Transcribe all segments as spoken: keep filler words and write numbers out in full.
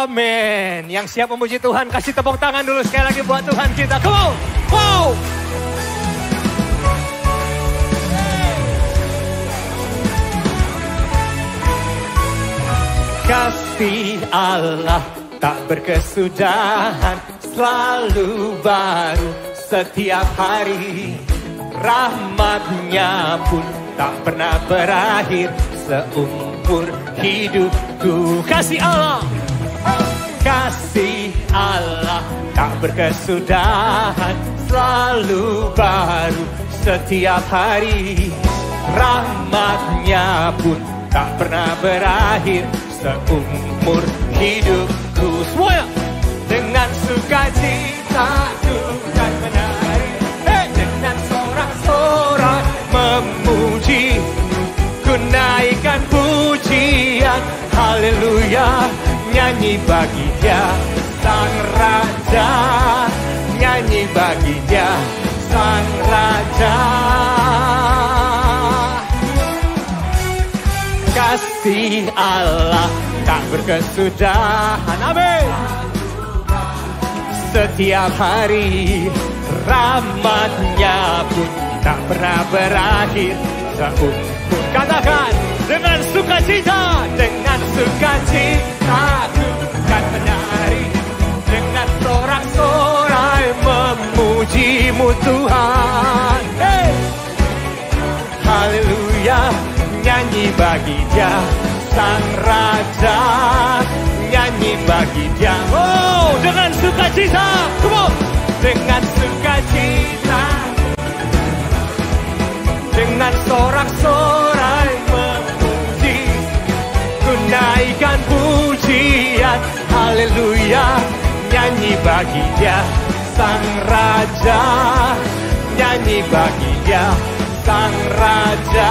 Amin. Yang siap memuji Tuhan, kasih tepuk tangan dulu sekali lagi buat Tuhan kita. Come on. Wow. Kasih Allah tak berkesudahan, selalu baru setiap hari. Rahmatnya pun tak pernah berakhir seumur hidupku. Kasih Allah, kasih Allah tak berkesudahan, selalu baru setiap hari. Rahmatnya pun tak pernah berakhir seumur hidupku. Semuanya dengan sukacita ku kan menari, hey! Dengan sorak-sorak memuji, ku naikkan pujian, haleluya. Nyanyi bagi Dia Sang Raja, nyanyi bagi Dia Sang Raja. Kasih Allah tak berkesudahan, amin. Setiap hari rahmatnya pun tak pernah berakhir seumur. Katakan dengan sukacita, dengan sukacita ku kan menari, dengan sorak-sorai memuji-Mu Tuhan. Hey! Haleluya. Nyanyi bagi Dia Sang Raja, nyanyi bagi Dia. Oh, dengan sukacita, come on. Dengan sukacita, dengan sorak-sorai memuji, ku naikkan pujian, haleluya. Nyanyi bagi Dia Sang Raja, nyanyi bagi Dia Sang Raja.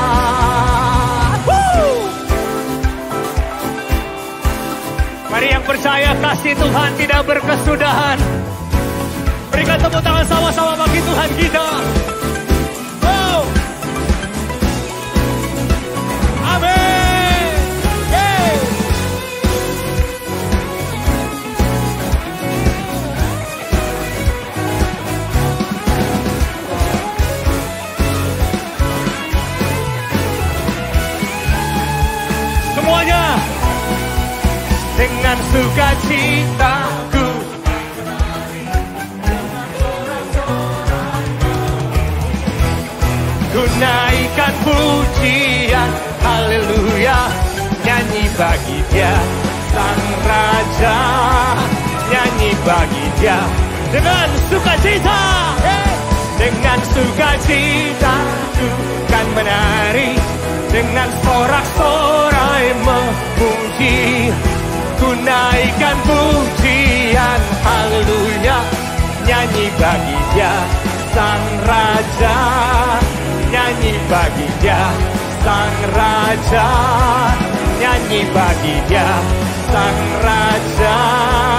Mari yang percaya kasih Tuhan tidak berkesudahan, berikan tepuk tangan sama-sama bagi Tuhan kita. Oh. Amin. Hey. Semuanya dengan sukacitaku, ku naikkan pujian, haleluya. Nyanyi bagi Dia Sang Raja, nyanyi bagi Dia dengan sukacita, hey! Dengan sukacita ku kan menari, dengan sorak-sorai memuji, ku naikkan pujian, haleluya. Nyanyi bagi Dia Sang Raja, nyanyi bagi Dia Sang Raja, nyanyi bagi Dia Sang Raja.